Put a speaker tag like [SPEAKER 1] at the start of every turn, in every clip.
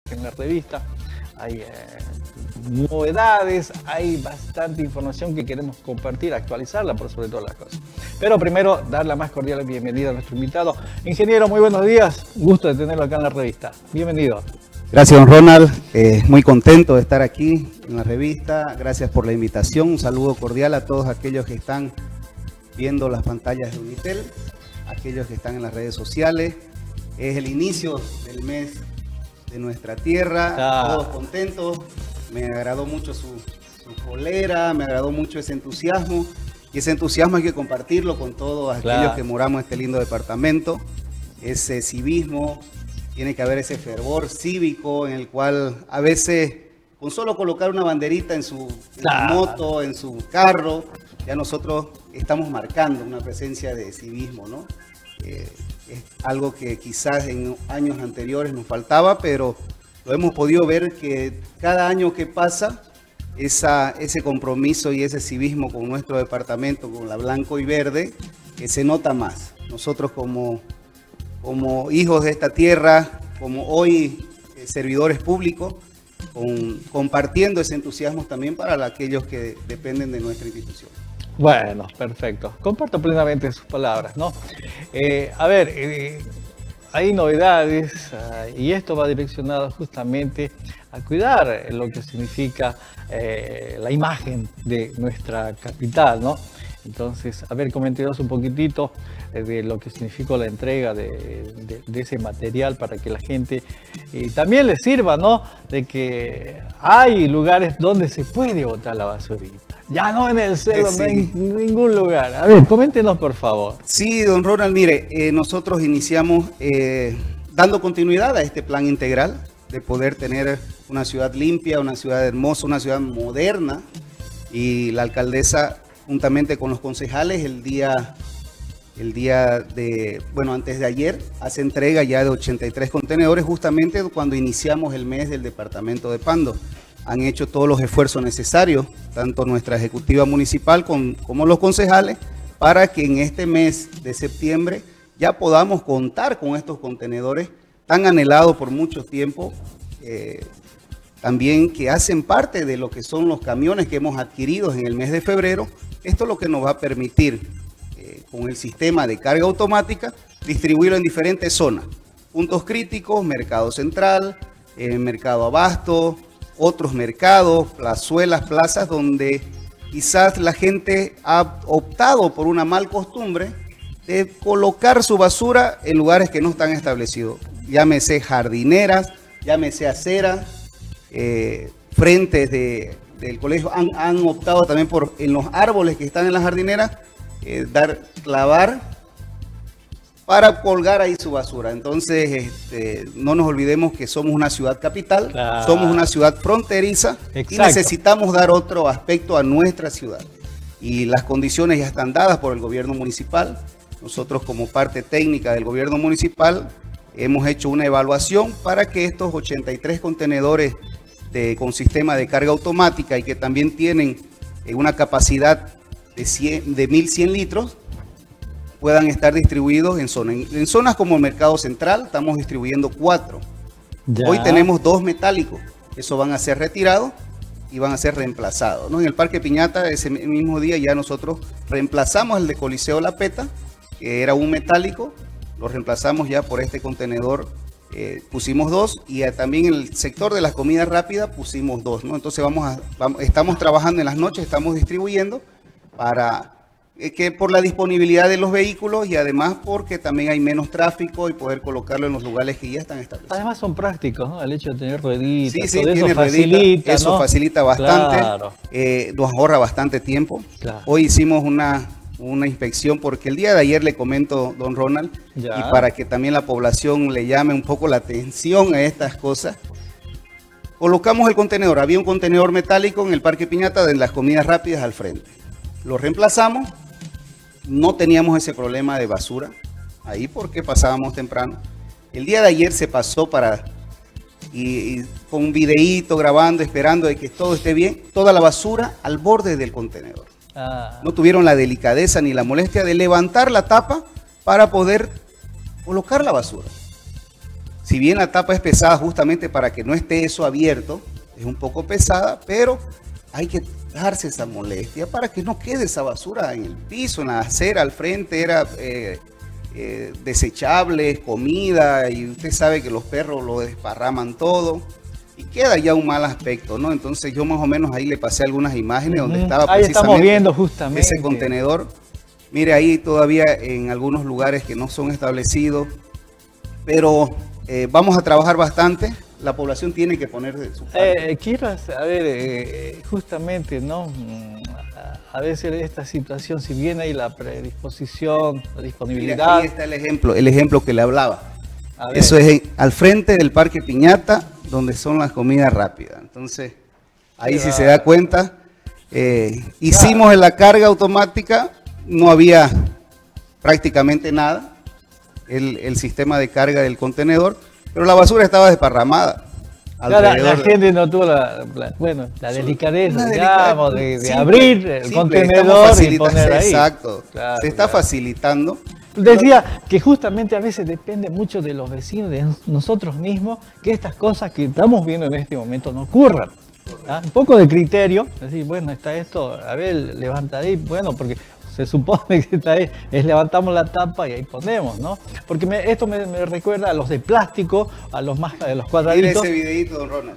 [SPEAKER 1] en la revista. Hay novedades, hay bastante información que queremos compartir, actualizarla por sobre todas las cosas. Pero primero, dar la más cordial bienvenida a nuestro invitado. Ingeniero, muy buenos días. Gusto de tenerlo acá en la revista. Bienvenido.
[SPEAKER 2] Gracias, don Ronald. Muy contento de estar aquí en la revista. Gracias por la invitación. Un saludo cordial a todos aquellos que están viendo las pantallas de Unitel, aquellos que están en las redes sociales. Es el inicio del mes de nuestra tierra, todos contentos. Me agradó mucho su polera, me agradó mucho ese entusiasmo. Y ese entusiasmo hay que compartirlo con todos aquellos que moramos en este lindo departamento. Ese civismo, tiene que haber ese fervor cívico en el cual a veces con solo colocar una banderita en su moto, en su carro, ya nosotros estamos marcando una presencia de civismo, ¿no? Es algo que quizás en años anteriores nos faltaba, pero lo hemos podido ver que cada año que pasa, ese compromiso y ese civismo con nuestro departamento, con la blanco y verde, se nota más. Nosotros como hijos de esta tierra, como hoy servidores públicos, compartiendo ese entusiasmo también para aquellos que dependen de nuestra institución.
[SPEAKER 1] Bueno, perfecto. Comparto plenamente sus palabras, ¿no? Hay novedades y esto va direccionado justamente a cuidar lo que significa la imagen de nuestra capital, ¿no? Entonces, coméntenos un poquitito de lo que significó la entrega de ese material para que la gente también les sirva, ¿no? De que hay lugares donde se puede botar la basurita. Ya no en el cerro, no en ningún lugar. A ver, coméntenos, por favor.
[SPEAKER 2] Sí, don Ronald, mire, nosotros iniciamos dando continuidad a este plan integral de poder tener una ciudad limpia, una ciudad hermosa, una ciudad moderna. Y la alcaldesa, juntamente con los concejales, antes de ayer, hace entrega ya de 83 contenedores, justamente cuando iniciamos el mes del departamento de Pando. Han hecho todos los esfuerzos necesarios, tanto nuestra ejecutiva municipal como los concejales, para que en este mes de septiembre ya podamos contar con estos contenedores tan anhelados por mucho tiempo, también que hacen parte de lo que son los camiones que hemos adquirido en el mes de febrero. Esto es lo que nos va a permitir, con el sistema de carga automática, distribuirlo en diferentes zonas, puntos críticos, mercado central, mercado abasto, otros mercados, plazuelas, plazas, donde quizás la gente ha optado por una mal costumbre de colocar su basura en lugares que no están establecidos. Llámese jardineras, llámese aceras, frentes del colegio. Han optado también por, en los árboles que están en las jardineras, clavar para colgar ahí su basura. Entonces, no nos olvidemos que somos una ciudad capital, somos una ciudad fronteriza. Exacto. Y necesitamos dar otro aspecto a nuestra ciudad. Y las condiciones ya están dadas por el gobierno municipal. Nosotros, como parte técnica del gobierno municipal, hemos hecho una evaluación para que estos 83 contenedores con sistema de carga automática y que también tienen una capacidad de 1.100 litros, puedan estar distribuidos en zonas. En zonas como el mercado central estamos distribuyendo 4. Hoy tenemos 2 metálicos. Esos van a ser retirados y van a ser reemplazados, ¿no? En el Parque Piñata, ese mismo día ya nosotros reemplazamos el de Coliseo La Peta, que era un metálico, lo reemplazamos ya por este contenedor, pusimos 2, y también en el sector de las comidas rápidas pusimos 2, ¿no? Entonces estamos trabajando en las noches, estamos distribuyendo para que por la disponibilidad de los vehículos y además porque también hay menos tráfico y poder colocarlo en los lugares que ya están establecidos.
[SPEAKER 1] Además son prácticos, ¿no? El hecho de tener rueditas,
[SPEAKER 2] sí,
[SPEAKER 1] todo
[SPEAKER 2] tiene
[SPEAKER 1] eso facilita,
[SPEAKER 2] eso, ¿no? Facilita bastante, claro. Nos ahorra bastante tiempo. Claro. Hoy hicimos una inspección porque el día de ayer le comento, don Ronald, y para que también la población le llame un poco la atención a estas cosas, colocamos el contenedor. Había un contenedor metálico en el Parque Piñata de las comidas rápidas al frente. Lo reemplazamos. No teníamos ese problema de basura ahí porque pasábamos temprano. El día de ayer se pasó y con un videíto grabando, esperando de que todo esté bien, toda la basura al borde del contenedor. No tuvieron la delicadeza ni la molestia de levantar la tapa para poder colocar la basura. Si bien la tapa es pesada justamente para que no esté eso abierto, es un poco pesada, pero hay que darse esa molestia para que no quede esa basura en el piso, en la acera, al frente era desechable, comida, y usted sabe que los perros lo desparraman todo y queda ya un mal aspecto, ¿no? Entonces yo más o menos ahí le pasé algunas imágenes donde estaba
[SPEAKER 1] ahí estamos viendo
[SPEAKER 2] precisamente
[SPEAKER 1] justamente
[SPEAKER 2] ese contenedor. Mire ahí todavía en algunos lugares que no son establecidos, pero vamos a trabajar bastante. La población tiene que poner de su parte.
[SPEAKER 1] Quiero saber, justamente, ¿no? A veces esta situación, si bien hay la predisposición, la disponibilidad.
[SPEAKER 2] Mira, ahí está el ejemplo que le hablaba. Eso es al frente del Parque Piñata, donde son las comidas rápidas. Entonces, ahí si se da cuenta, hicimos en la carga automática, no había prácticamente nada, el sistema de carga del contenedor, pero la basura estaba desparramada.
[SPEAKER 1] La gente no tuvo la delicadeza, digamos, de abrir el contenedor y poner ahí.
[SPEAKER 2] Exacto, se está facilitando.
[SPEAKER 1] Decía que justamente a veces depende mucho de los vecinos, de nosotros mismos, que estas cosas que estamos viendo en este momento no ocurran. ¿Ah? Un poco de criterio, decir, bueno, está esto, a ver, levanta ahí, bueno, porque se supone que está ahí, levantamos la tapa y ahí ponemos, ¿no? Porque esto me recuerda a los de plástico, a los cuadraditos.
[SPEAKER 2] Mire ese videito, don Ronald.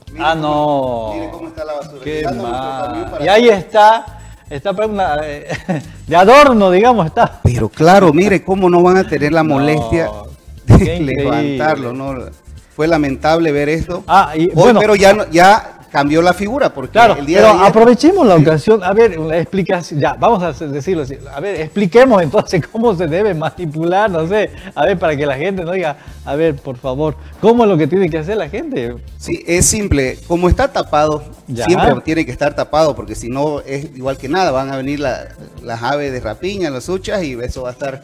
[SPEAKER 1] No.
[SPEAKER 2] Mire cómo está la basura.
[SPEAKER 1] Qué mal. Y ahí está para de adorno, digamos, está.
[SPEAKER 2] Pero claro, mire cómo no van a tener la molestia de levantarlo, ¿no? Fue lamentable ver esto. Bueno, pero ya cambió la figura, porque
[SPEAKER 1] claro,
[SPEAKER 2] el día
[SPEAKER 1] pero
[SPEAKER 2] de ayer,
[SPEAKER 1] aprovechemos la ocasión, a ver, la explicación, ya, vamos a decirlo así, a ver, expliquemos entonces cómo se debe manipular, no sé, a ver, para que la gente no diga, a ver, por favor, ¿cómo es lo que tiene que hacer la gente?
[SPEAKER 2] Sí, es simple, como está tapado, siempre tiene que estar tapado, porque si no es igual que nada, van a venir las aves de rapiña, las huchas, y eso va a estar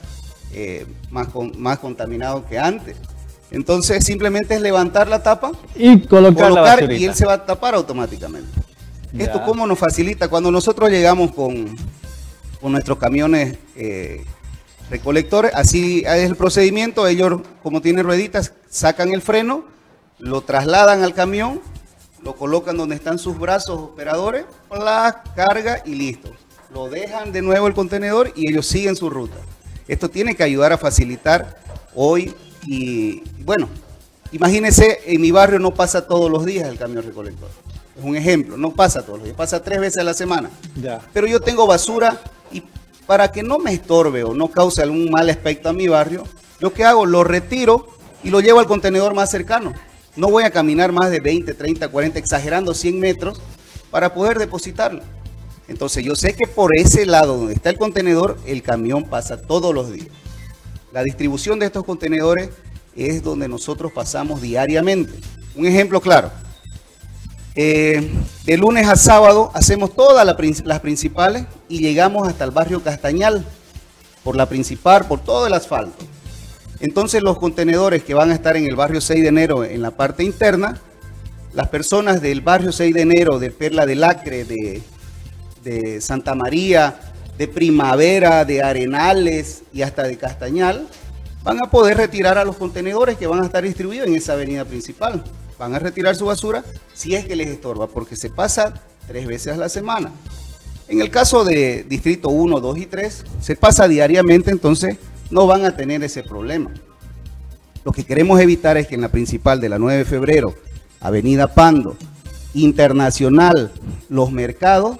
[SPEAKER 2] más contaminado que antes. Entonces simplemente es levantar la tapa
[SPEAKER 1] y colocar
[SPEAKER 2] y él se va a tapar automáticamente. Ya. Esto cómo nos facilita cuando nosotros llegamos con nuestros camiones recolectores, así es el procedimiento. Ellos, como tienen rueditas, sacan el freno, lo trasladan al camión, lo colocan donde están sus brazos operadores, la carga y listo. Lo dejan de nuevo el contenedor y ellos siguen su ruta. Esto tiene que ayudar a facilitar hoy. Y bueno, imagínense, en mi barrio no pasa todos los días el camión recolector. Es un ejemplo, no pasa todos los días, pasa 3 veces a la semana. Ya. Pero yo tengo basura y para que no me estorbe o no cause algún mal aspecto a mi barrio, lo que hago, lo retiro y lo llevo al contenedor más cercano. No voy a caminar más de 20, 30, 40, exagerando 100 metros para poder depositarlo. Entonces yo sé que por ese lado donde está el contenedor, el camión pasa todos los días. La distribución de estos contenedores es donde nosotros pasamos diariamente. Un ejemplo claro. De lunes a sábado hacemos todas las principales y llegamos hasta el barrio Castañal, por la principal, por todo el asfalto. Entonces los contenedores que van a estar en el barrio 6 de enero en la parte interna, las personas del barrio 6 de enero, de Perla del Acre, de Santa María, de Primavera, de Arenales y hasta de Castañal, van a poder retirar a los contenedores que van a estar distribuidos en esa avenida principal. Van a retirar su basura si es que les estorba, porque se pasa 3 veces a la semana. En el caso de Distrito 1, 2 y 3, se pasa diariamente, entonces no van a tener ese problema. Lo que queremos evitar es que en la principal de la 9 de febrero, Avenida Pando, Internacional, los mercados,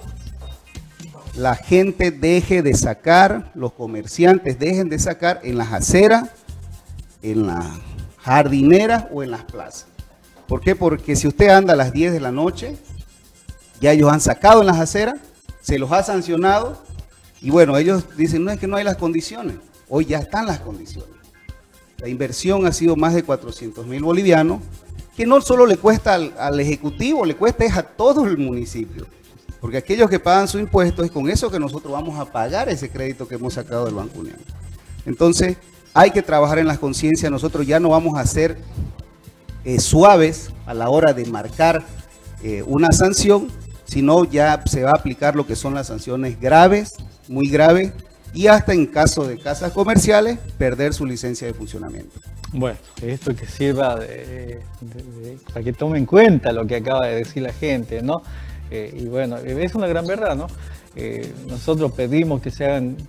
[SPEAKER 2] la gente deje de sacar, los comerciantes dejen de sacar en las aceras, en las jardineras o en las plazas. ¿Por qué? Porque si usted anda a las 10 de la noche, ya ellos han sacado en las aceras, se los ha sancionado y bueno, ellos dicen, no, es que no hay las condiciones. Hoy ya están las condiciones. La inversión ha sido más de 400.000 bolivianos, que no solo le cuesta al Ejecutivo, le cuesta es a todo el municipio. Porque aquellos que pagan su impuesto es con eso que nosotros vamos a pagar ese crédito que hemos sacado del Banco Unión. Entonces hay que trabajar en las conciencias. Nosotros ya no vamos a ser suaves a la hora de marcar una sanción, sino ya se va a aplicar lo que son las sanciones graves, muy graves, y hasta en caso de casas comerciales, perder su licencia de funcionamiento.
[SPEAKER 1] Bueno, esto que sirva para que tome en cuenta lo que acaba de decir la gente, ¿no? Y bueno, es una gran verdad, ¿no? Nosotros pedimos que se hagan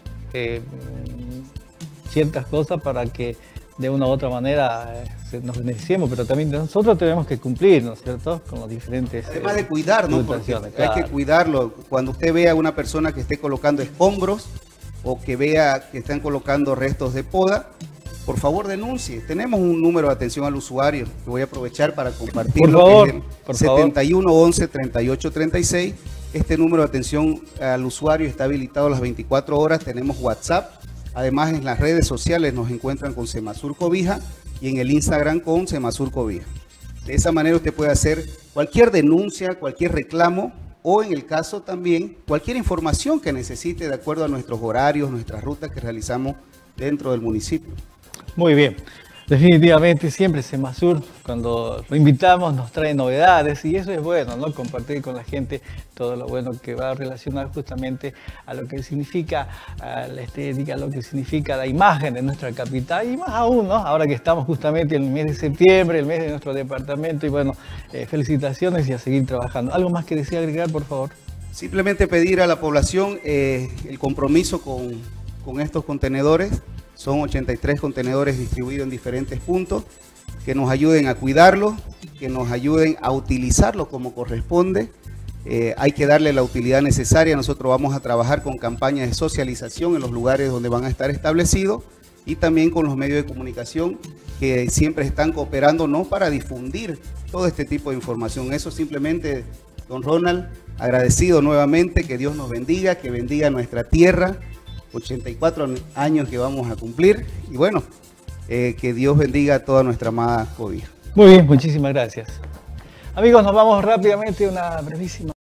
[SPEAKER 1] ciertas cosas para que de una u otra manera nos beneficiemos, pero también nosotros tenemos que cumplir, ¿no es cierto?, con los diferentes...
[SPEAKER 2] Además de cuidarnos, porque
[SPEAKER 1] claro,
[SPEAKER 2] hay que cuidarlo. Cuando usted vea a una persona que esté colocando escombros o que vea que están colocando restos de poda, por favor denuncie. Tenemos un número de atención al usuario que voy a aprovechar para compartirlo.
[SPEAKER 1] Por favor,
[SPEAKER 2] que es el 71 11 38 36. Este número de atención al usuario está habilitado las 24 horas. Tenemos WhatsApp. Además, en las redes sociales nos encuentran con Semasur Cobija y en el Instagram con Semasur Cobija. De esa manera usted puede hacer cualquier denuncia, cualquier reclamo o en el caso también cualquier información que necesite de acuerdo a nuestros horarios, nuestras rutas que realizamos dentro del municipio.
[SPEAKER 1] Muy bien. Definitivamente siempre Semasur, cuando lo invitamos, nos trae novedades y eso es bueno, ¿no? Compartir con la gente todo lo bueno que va relacionado justamente a lo que significa la estética, lo que significa la imagen de nuestra capital y más aún, ¿no? Ahora que estamos justamente en el mes de septiembre, el mes de nuestro departamento y bueno, felicitaciones y a seguir trabajando. ¿Algo más que desea agregar, por favor?
[SPEAKER 2] Simplemente pedir a la población el compromiso con estos contenedores. Son 83 contenedores distribuidos en diferentes puntos, que nos ayuden a cuidarlos, que nos ayuden a utilizarlos como corresponde. Hay que darle la utilidad necesaria. Nosotros vamos a trabajar con campañas de socialización en los lugares donde van a estar establecidos y también con los medios de comunicación que siempre están cooperando, ¿no?, para difundir todo este tipo de información. Eso simplemente, don Ronald, agradecido nuevamente, que Dios nos bendiga, que bendiga nuestra tierra. 84 años que vamos a cumplir y bueno, que Dios bendiga a toda nuestra amada Cobija.
[SPEAKER 1] Muy bien, muchísimas gracias. Amigos, nos vamos rápidamente a una brevísima